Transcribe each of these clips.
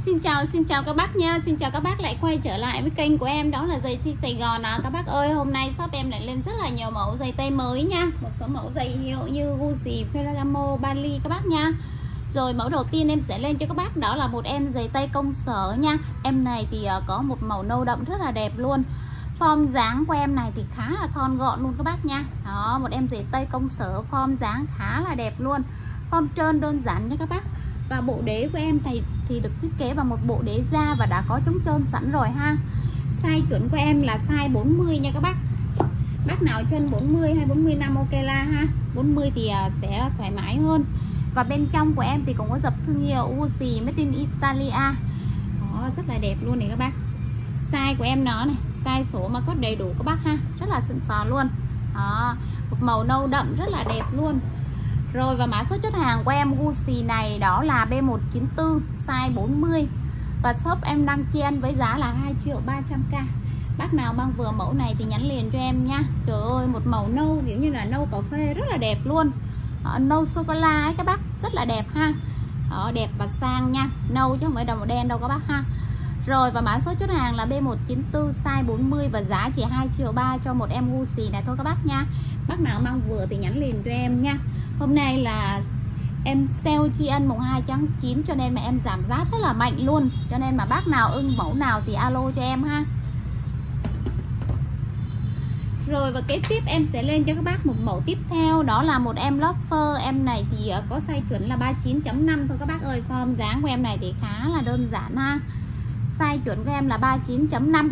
Xin chào các bác nha. Xin chào các bác lại quay trở lại với kênh của em, đó là giày Sài Gòn à. Các bác ơi, hôm nay shop em lại lên rất là nhiều mẫu giày tây mới nha. Một số mẫu giày hiệu như Gucci, Ferragamo, Bali các bác nha. Rồi mẫu đầu tiên em sẽ lên cho các bác đó là một em giày tây công sở nha. Em này thì có một màu nâu đậm rất là đẹp luôn. Form dáng của em này thì khá là thon gọn luôn các bác nha. Đó, một em giày tây công sở form dáng khá là đẹp luôn. Form trơn đơn giản nha các bác. Và bộ đế của em thì được thiết kế bằng một bộ đế da và đã có chống trơn sẵn rồi ha. Size chuẩn của em là size 40 nha các bác. Bác nào chân 40 hay 45 ok la ha. 40 thì sẽ thoải mái hơn. Và bên trong của em thì cũng có dập thương hiệu Gucci made in Italia. Đó, rất là đẹp luôn này các bác. Size của em nó này, size số mà có đầy đủ các bác ha. Rất là xịn sò luôn. Đó, một màu nâu đậm rất là đẹp luôn. Rồi và mã số chốt hàng của em Gucci này đó là B194 size 40. Và shop em đăng trên với giá là 2.300.000. Bác nào mang vừa mẫu này thì nhắn liền cho em nha. Trời ơi, một màu nâu kiểu như là nâu cà phê rất là đẹp luôn. Nâu sô cô la ấy các bác, rất là đẹp ha. Đó, đẹp và sang nha. Nâu chứ không phải màu đen đâu các bác ha. Rồi và mã số chốt hàng là B194 size 40 và giá chỉ 2.300.000 cho một em Gucci này thôi các bác nha. Bác nào mang vừa thì nhắn liền cho em nha. Hôm nay là em sale tri ân mùng 2/9 cho nên mà em giảm giá rất là mạnh luôn. Cho nên mà bác nào ưng mẫu nào thì alo cho em ha. Rồi và kế tiếp em sẽ lên cho các bác một mẫu tiếp theo, đó là một em loafer. Em này thì có size chuẩn là 39.5 thôi các bác ơi. Form dáng của em này thì khá là đơn giản ha. Size chuẩn của em là 39.5.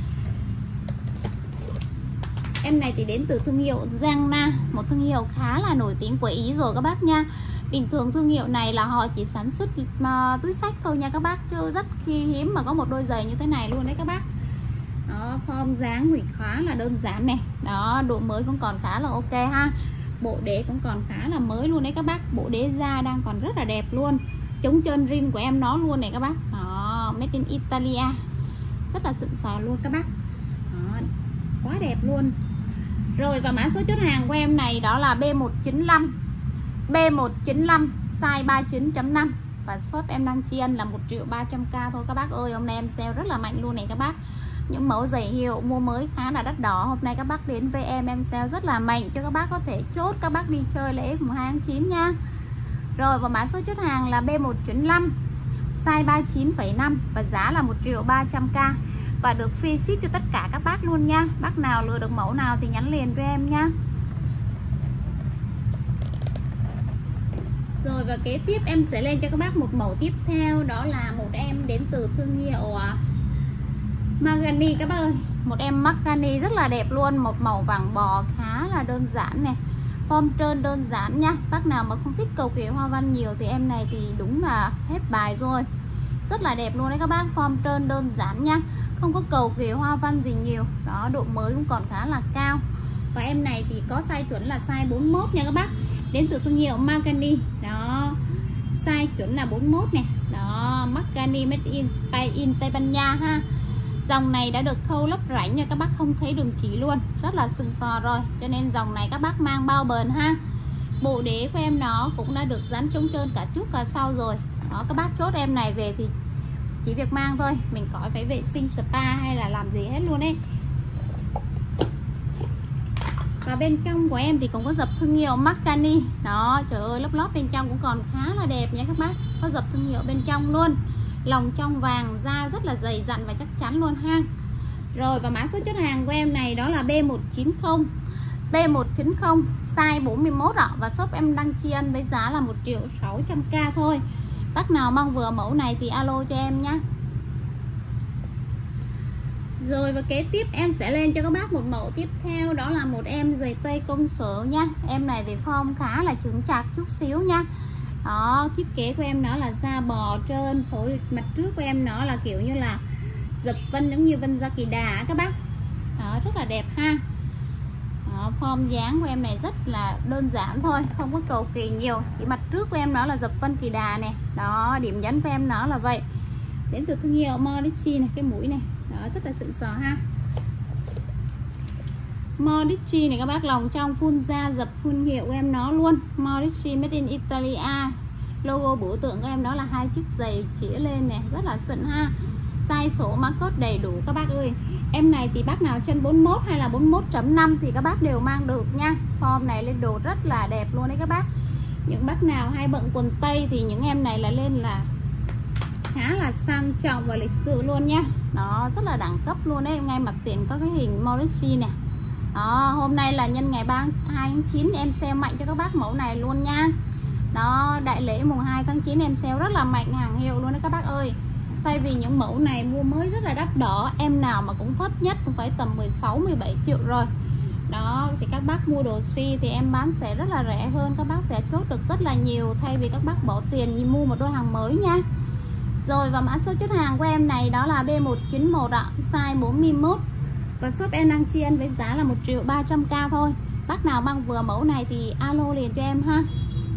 Em này thì đến từ thương hiệu Zangna, một thương hiệu khá là nổi tiếng của Ý rồi các bác nha. Bình thường thương hiệu này là họ chỉ sản xuất túi xách thôi nha các bác, chứ rất hiếm mà có một đôi giày như thế này luôn đấy các bác. Đó, form dáng thì khá là đơn giản này. Đó, độ mới cũng còn khá là ok ha. Bộ đế cũng còn khá là mới luôn đấy các bác. Bộ đế da đang còn rất là đẹp luôn. Chống trơn rin của em nó luôn này các bác. Đó, made in Italia. Rất là xịn sò luôn các bác. Đó, quá đẹp luôn. Rồi và mã số chốt hàng của em này đó là B195 size 39.5 và shop em đang chi ăn là 1.300.000 thôi các bác ơi. Hôm nay em sale rất là mạnh luôn này các bác. Những mẫu giày hiệu mua mới khá là đắt đỏ, hôm nay các bác đến với em sale rất là mạnh cho các bác có thể chốt các bác đi chơi lễ mùng 2/9 nha. Rồi và mã số chốt hàng là B195 size 39,5 và giá là 1.300.000 và được free ship cho tất cả các bác luôn nha. Bác nào lựa được mẫu nào thì nhắn liền cho em nha. Rồi và kế tiếp em sẽ lên cho các bác một mẫu tiếp theo, đó là một em đến từ thương hiệu Magani các bác ơi. Một em Magani rất là đẹp luôn, một màu vàng bò khá là đơn giản này. Form trơn đơn giản nha. Bác nào mà không thích cầu kỳ hoa văn nhiều thì em này thì đúng là hết bài rồi. Rất là đẹp luôn đấy các bác, form trơn đơn giản nha. Không có cầu kỳ hoa văn gì nhiều. Đó, độ mới cũng còn khá là cao. Và em này thì có size chuẩn là size 41 nha các bác. Đến từ thương hiệu Magani. Đó, size chuẩn là 41 nè. Đó, Magani made in Tây Ban Nha ha. Dòng này đã được khâu lắp rãnh nha các bác, không thấy đường chỉ luôn. Rất là xịn sò rồi. Cho nên dòng này các bác mang bao bền ha. Bộ đế của em nó cũng đã được dán chống trơn cả trước cả sau rồi. Đó, các bác chốt em này về thì chỉ việc mang thôi, mình khỏi phải vệ sinh spa hay là làm gì hết luôn ấy. Và bên trong của em thì cũng có dập thương hiệu Magani. Đó, trời ơi, lớp lót bên trong cũng còn khá là đẹp nha các bác. Có dập thương hiệu bên trong luôn. Lòng trong vàng, da rất là dày dặn và chắc chắn luôn ha. Rồi và mã số chốt hàng của em này đó là B190 size 41 ạ. Và shop em đăng chi ăn với giá là 1.600.000 thôi. Bác nào mang vừa mẫu này thì alo cho em nhé. Rồi và kế tiếp em sẽ lên cho các bác một mẫu tiếp theo, đó là một em giày tây công sở nha. Em này thì form khá là chững chạc chút xíu nha. Đó, thiết kế của em nó là da bò trơn, phối mặt trước của em nó là kiểu như là dập vân giống như vân da kỳ đà các bác. Đó, rất là đẹp ha. Đó, form dáng của em này rất là đơn giản thôi, không có cầu kỳ nhiều. Chỉ mặt trước của em nó là dập vân kỳ đà này. Đó, điểm nhấn của em nó là vậy. Đến từ thương hiệu Modici này, cái mũi này. Đó, rất là xịn sò ha. Modici này các bác, lòng trong full da, dập full hiệu của em nó luôn. Modici made in Italia. Logo biểu tượng của em đó là hai chiếc giày chĩa lên nè, rất là xịn ha. Size số mã code đầy đủ các bác ơi. Em này thì bác nào chân 41 hay là 41.5 thì các bác đều mang được nha. Form này lên đồ rất là đẹp luôn đấy các bác. Những bác nào hay bận quần tây thì những em này là lên là khá là sang trọng và lịch sự luôn nha. Nó rất là đẳng cấp luôn đấy. Ngay mặt tiền có cái hình Morrissey nè. Đó, hôm nay là nhân ngày 32 tháng 9 em sale mạnh cho các bác mẫu này luôn nha. Đó, đại lễ mùng 2 tháng 9 em sale rất là mạnh hàng hiệu luôn đấy các bác ơi. Tại vì những mẫu này mua mới rất là đắt đỏ, em nào mà cũng thấp nhất cũng phải tầm 16-17 triệu rồi. Đó, thì các bác mua đồ si thì em bán sẽ rất là rẻ hơn, các bác sẽ chốt được rất là nhiều thay vì các bác bỏ tiền mua một đôi hàng mới nha. Rồi và mã số chốt hàng của em này đó là B191 ạ, size 41. Và shop em đang chi ăn với giá là 1.300.000 thôi. Bác nào mang vừa mẫu này thì alo liền cho em ha.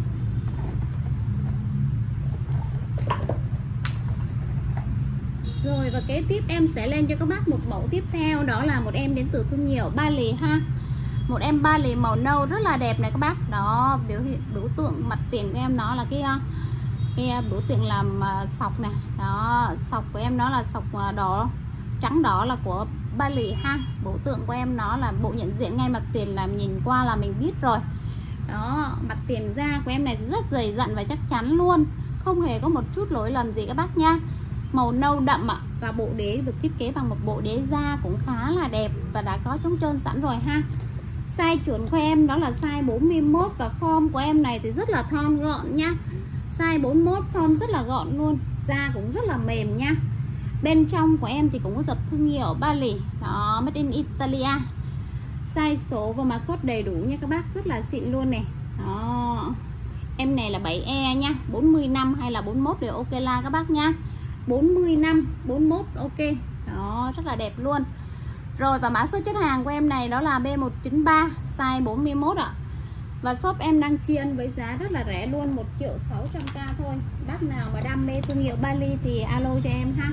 Rồi và kế tiếp em sẽ lên cho các bác một mẫu tiếp theo, đó là một em đến từ thương hiệu Ba Lì ha. Một em Ba Lì màu nâu rất là đẹp này các bác. Đó, biểu tượng mặt tiền của em nó là cái biểu tượng làm sọc này. Đó, sọc của em nó là sọc đỏ, trắng đỏ là của Ba Lì ha. Biểu tượng của em nó là bộ nhận diện ngay mặt tiền, là nhìn qua là mình biết rồi. Đó, mặt tiền da của em này rất dày dặn và chắc chắn luôn, không hề có một chút lỗi lầm gì các bác nha. Màu nâu đậm ạ. Và bộ đế được thiết kế bằng một bộ đế da cũng khá là đẹp và đã có chống trơn sẵn rồi ha. Size chuẩn của em đó là size 41 và form của em này thì rất là thon gọn nha. Size 41 form rất là gọn luôn, da cũng rất là mềm nha. Bên trong của em thì cũng có dập thương hiệu Ba Lì. Đó, made in Italia. Size số và mã code đầy đủ nha các bác, rất là xịn luôn nè. Đó. Em này là 7E nha, 40 năm hay là 41 đều ok la các bác nha. 40 năm, 41 ok. Đó, rất là đẹp luôn. Rồi và mã số chốt hàng của em này đó là B193 size 41 ạ. Và shop em đang chi ân với giá rất là rẻ luôn, 1.600.000 thôi. Bác nào mà đam mê thương hiệu Ba Lì thì alo cho em ha.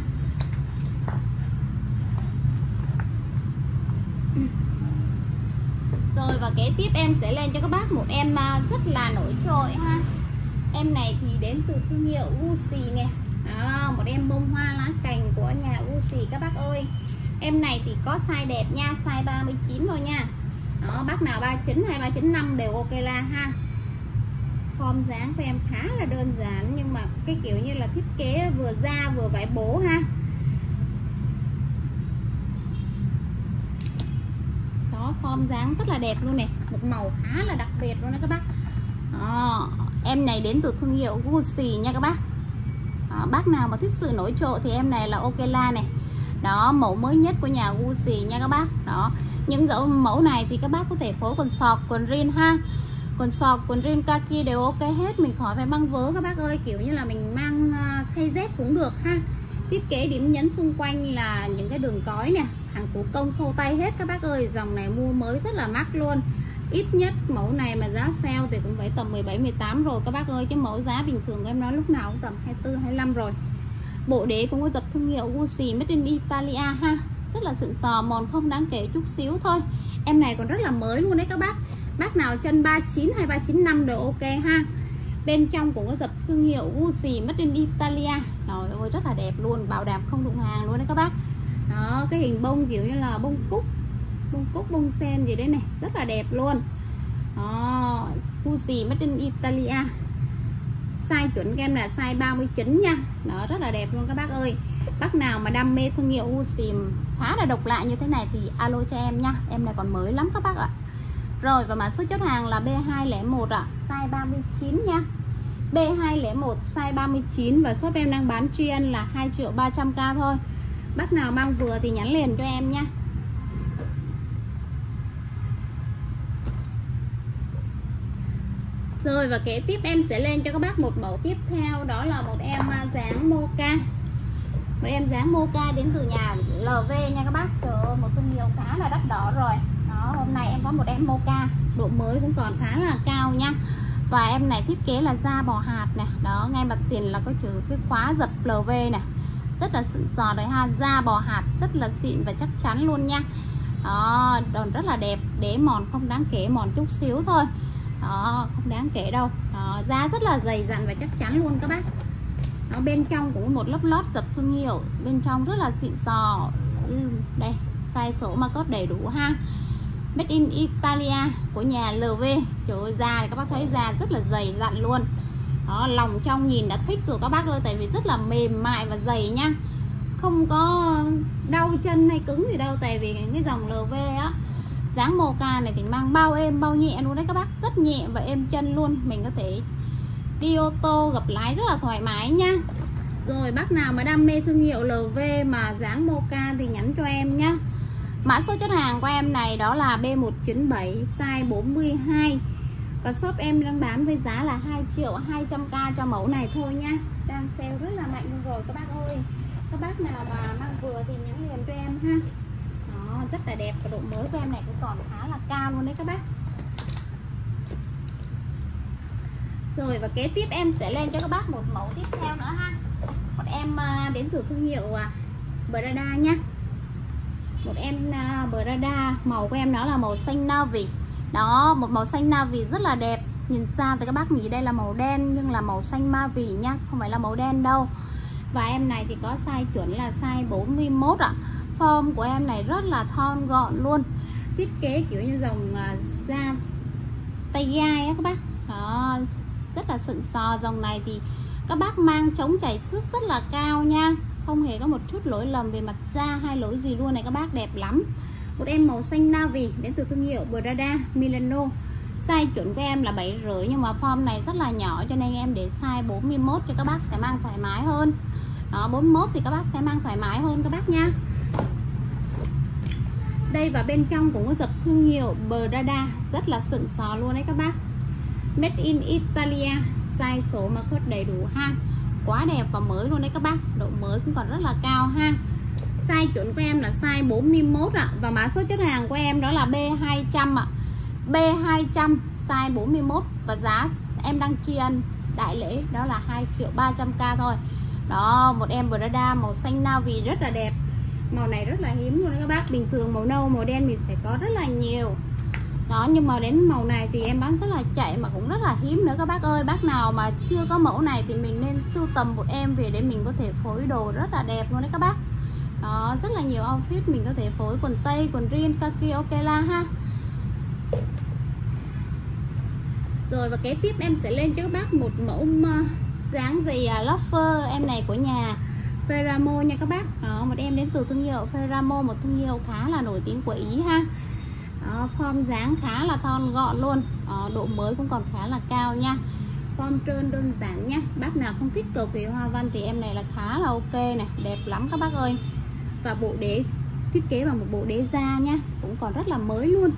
Rồi và kế tiếp em sẽ lên cho các bác một em rất là nổi trội ha. Em này thì đến từ thương hiệu Gucci nè. Đó, một em bông hoa lá cành của nhà Gucci các bác ơi. Em này thì có size đẹp nha, size 39 thôi nha. Đó, bác nào 39 hay 39.5 đều ok la ha. Form dáng của em khá là đơn giản nhưng mà cái kiểu như là thiết kế vừa da vừa vải bố ha. Đó, form dáng rất là đẹp luôn nè, một màu khá là đặc biệt luôn đó các bác. Đó, em này đến từ thương hiệu Gucci nha các bác. Đó, bác nào mà thích sự nổi trội thì em này là ok la này. Đó, mẫu mới nhất của nhà Gucci nha các bác. Đó, những mẫu này thì các bác có thể phối quần sọt, quần jean ha. Quần sọt, quần jean kaki đều ok hết, mình khỏi phải băng vớ các bác ơi, kiểu như là mình mang thay dép cũng được ha. Thiết kế điểm nhấn xung quanh là những cái đường cói nè, hàng thủ công khâu tay hết các bác ơi. Dòng này mua mới rất là mắc luôn. Ít nhất mẫu này mà giá sale thì cũng phải tầm 17-18 rồi các bác ơi, chứ mẫu giá bình thường của em nói lúc nào cũng tầm 24-25 rồi. Bộ đế cũng có dập thương hiệu Gucci made in Italia ha. Rất là xịn sò, mòn không đáng kể chút xíu thôi. Em này còn rất là mới luôn đấy các bác. Bác nào chân 39 hay 39.5 đều ok ha. Bên trong cũng có dập thương hiệu Gucci made in Italia. Rồi ôi, rất là đẹp luôn, bảo đảm không đụng hàng luôn đấy các bác. Đó, cái hình bông kiểu như là bông cúc, bông sen gì đấy này, rất là đẹp luôn. Đó, Gucci made in Italia. Size chuẩn của em là size 39 nha. Đó, rất là đẹp luôn các bác ơi. Bác nào mà đam mê thương hiệu Gucci khá là độc lạ như thế này thì alo cho em nha. Em này còn mới lắm các bác ạ. Rồi và mã số chốt hàng là B201 ạ, size 39 nha. B201 size 39 và shop em đang bán tri ân là 2.300.000 thôi. Bác nào mang vừa thì nhắn liền cho em nha. Rồi và kế tiếp em sẽ lên cho các bác một mẫu tiếp theo, đó là một em dáng mocha. Một em dáng mocha đến từ nhà LV nha các bác. Trời ơi, một thương hiệu khá là đắt đỏ rồi. Đó, hôm nay em có một em mocha, độ mới cũng còn khá là cao nha. Và em này thiết kế là da bò hạt nè. Đó, ngay mặt tiền là có chữ cái khóa dập LV nè. Rất là xịn sò đấy ha, da bò hạt rất là xịn và chắc chắn luôn nha. Đó, đòn rất là đẹp, đế mòn không đáng kể, mòn chút xíu thôi. đó, không đáng kể đâu. Đó, da rất là dày dặn và chắc chắn luôn các bác. Đó, bên trong cũng có một lớp lót dập thương hiệu, bên trong rất là xịn sò. Đây, size số mà code đầy đủ ha. Made in Italia của nhà LV. Trời ơi, da này các bác thấy da rất là dày dặn luôn. Đó, lòng trong nhìn đã thích rồi các bác ơi, tại vì rất là mềm mại và dày nhá. Không có đau chân hay cứng gì đâu, tại vì cái dòng LV á, dáng mocha này thì mang bao êm bao nhẹ luôn đấy các bác, rất nhẹ và êm chân luôn. Mình có thể đi ô tô gập lái rất là thoải mái nha. Rồi bác nào mà đam mê thương hiệu LV mà dáng mocha thì nhắn cho em nhá. Mã số chốt hàng của em này đó là B197 size 42. Và shop em đang bán với giá là 2.200.000 cho mẫu này thôi nha. Đang sale rất là mạnh luôn rồi các bác ơi. Các bác nào mà mang vừa thì nhắn liền cho em ha. Đó, rất là đẹp và độ mới của em này cũng còn khá là cao luôn đấy các bác. Rồi và kế tiếp em sẽ lên cho các bác một mẫu tiếp theo nữa ha. Một em đến từ thương hiệu Prada nha. Một em Prada, màu của em nó là màu xanh navy. Đó, một màu xanh navy rất là đẹp. Nhìn xa thì các bác nghĩ đây là màu đen nhưng là màu xanh navy nhá, không phải là màu đen đâu. Và em này thì có size chuẩn là size 41 ạ. Form của em này rất là thon gọn luôn. Thiết kế kiểu như dòng da tay gai á các bác. Đó, rất là xịn sò. Dòng này thì các bác mang chống chảy xước rất là cao nha, không hề có một chút lỗi lầm về mặt da hay lỗi gì luôn này các bác, đẹp lắm. Một em màu xanh navy đến từ thương hiệu Prada Milano. Size chuẩn của em là 7,5 nhưng mà form này rất là nhỏ cho nên em để size 41 cho các bác sẽ mang thoải mái hơn. Đó, 41 thì các bác sẽ mang thoải mái hơn các bác nha. Đây và bên trong cũng có dập thương hiệu Prada, rất là xịn sò luôn đấy các bác. Made in Italia, size số mà code đầy đủ ha. Quá đẹp và mới luôn đấy các bác, độ mới cũng còn rất là cao ha. Size chuẩn của em là size 41 ạ. Và mã số chốt hàng của em đó là B200 ạ. B200 size 41 và giá em đang tri ân đại lễ đó là 2.300.000 thôi. Đó, một em Prada màu xanh navy rất là đẹp. Màu này rất là hiếm luôn đấy các bác. Bình thường màu nâu, màu đen mình sẽ có rất là nhiều. Đó, nhưng mà đến màu này thì em bán rất là chạy mà cũng rất là hiếm nữa các bác ơi. Bác nào mà chưa có mẫu này thì mình nên sưu tầm một em về để mình có thể phối đồ rất là đẹp luôn đấy các bác. Đó, rất là nhiều outfit mình có thể phối quần tây, quần jean, kaki, ok la ha. Rồi và kế tiếp em sẽ lên cho các bác một mẫu dáng giày loafer. Em này của nhà Ferragamo nha các bác. Đó, một em đến từ thương hiệu Ferragamo, một thương hiệu khá là nổi tiếng của Ý ha. Đó, form dáng khá là thon gọn luôn. Đó, độ mới cũng còn khá là cao nha. Form trơn đơn giản nhá. Bác nào không thích cầu kỳ hoa văn thì em này là khá là ok này, đẹp lắm các bác ơi. Và bộ đế thiết kế bằng một bộ đế da nha, cũng còn rất là mới luôn.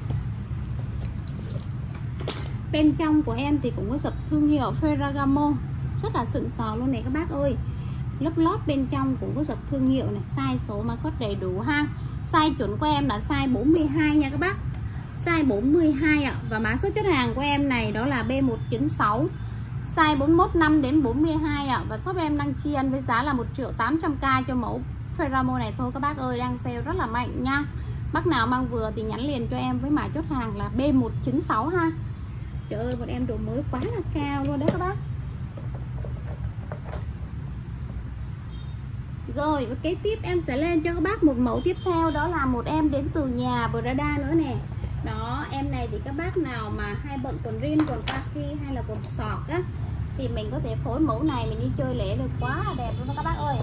Bên trong của em thì cũng có dập thương hiệu Ferragamo, rất là xịn sò luôn này các bác ơi. Lớp lót bên trong cũng có dập thương hiệu này, size số mà code đầy đủ ha. Size chuẩn của em là size 42 nha các bác, size 42 ạ. Và mã số chốt hàng của em này đó là B196 size 41 5 đến 42 ạ. Và shop em đang tri ân với giá là 1.800.000 cho mẫu Ferragamo này thôi các bác ơi, đang sale rất là mạnh nha. Bác nào mang vừa thì nhắn liền cho em với mã chốt hàng là B196 ha. Trời ơi, một em độ mới quá là cao luôn đấy các bác. Rồi và kế tiếp em sẽ lên cho các bác một mẫu tiếp theo, đó là một em đến từ nhà Prada nữa nè. Đó, em này thì các bác nào mà hay bận quần jean, quần kaki hay là quần sọt á thì mình có thể phối mẫu này mình đi chơi lễ được, quá là đẹp luôn đó các bác ơi.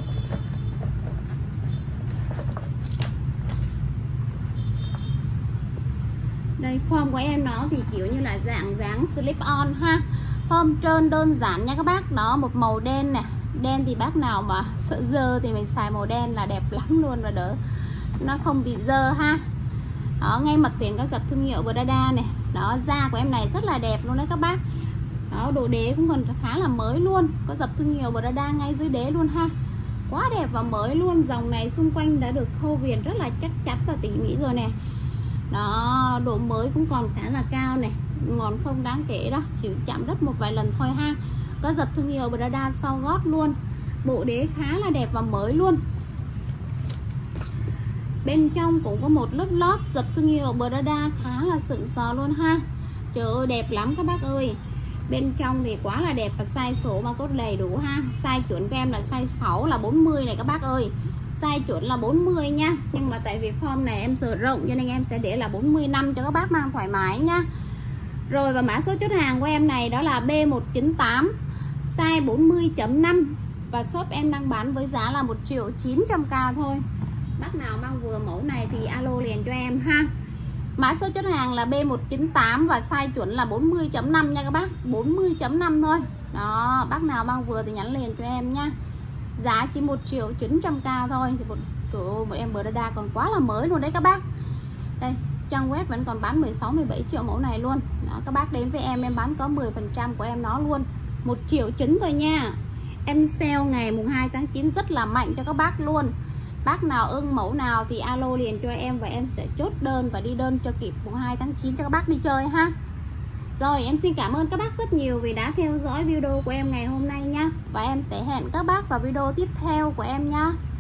Đây, form của em nó thì kiểu như là dáng slip on ha. Form trơn đơn giản nha các bác. Đó, một màu đen nè. Đen thì bác nào mà sợ dơ thì mình xài màu đen là đẹp lắm luôn và đỡ nó không bị dơ ha. Đó, ngay mặt tiền có dập thương hiệu Prada này. Đó, da của em này rất là đẹp luôn đấy các bác. Đó, độ đế cũng còn khá là mới luôn, có dập thương hiệu Prada ngay dưới đế luôn ha. Quá đẹp và mới luôn. Dòng này xung quanh đã được khâu viền rất là chắc chắn và tỉ mỉ rồi nè. Đó, độ mới cũng còn khá là cao này, ngón không đáng kể đó, chỉ chạm đất một vài lần thôi ha. Có dập thương hiệu Prada sau gót luôn. Bộ đế khá là đẹp và mới luôn. Bên trong cũng có một lớp lót dập thương hiệu Prada khá là xịn sò luôn ha. Trời ơi đẹp lắm các bác ơi. Bên trong thì quá là đẹp và size số mà cốt đầy đủ ha. Size chuẩn của em là size 6 là 40 này các bác ơi. Size chuẩn là 40 nha. Nhưng mà tại vì form này em sợ rộng cho nên em sẽ để là 45 cho các bác mang thoải mái nha. Rồi và mã số chốt hàng của em này đó là B198 size 40.5 và shop em đang bán với giá là 1.900.000 thôi. Bác nào mang vừa mẫu này thì alo liền cho em ha. Mã số chốt hàng là B198 và size chuẩn là 40.5 nha các bác. 40.5 thôi. Đó, bác nào mang vừa thì nhắn liền cho em nha. Giá chỉ 1.900.000 thôi. Trời ơi, một em Prada còn quá là mới luôn đấy các bác. Đây, trang web vẫn còn bán 16-17 triệu mẫu này luôn. Đó, các bác đến với em bán có 10% của em nó luôn. 1,9 triệu thôi nha. Em sale ngày mùng 2 tháng 9 rất là mạnh cho các bác luôn. Bác nào ưng mẫu nào thì alo liền cho em và em sẽ chốt đơn và đi đơn cho kịp mùng 2 tháng 9 cho các bác đi chơi ha. Rồi em xin cảm ơn các bác rất nhiều vì đã theo dõi video của em ngày hôm nay nha. Và em sẽ hẹn các bác vào video tiếp theo của em nha.